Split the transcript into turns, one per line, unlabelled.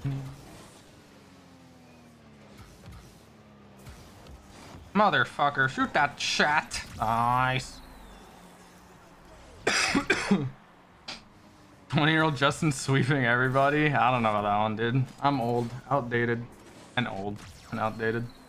Motherfucker, shoot that chat. Nice. 20-year-old Justin sweeping everybody. I don't know about that one, dude. I'm old, outdated, and old and outdated.